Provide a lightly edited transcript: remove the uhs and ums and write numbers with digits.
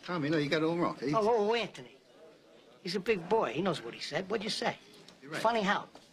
Tommy, no, you got it all wrong. Oh, Anthony. He's a big boy. He knows what he said. What'd you say? You're right. Funny how?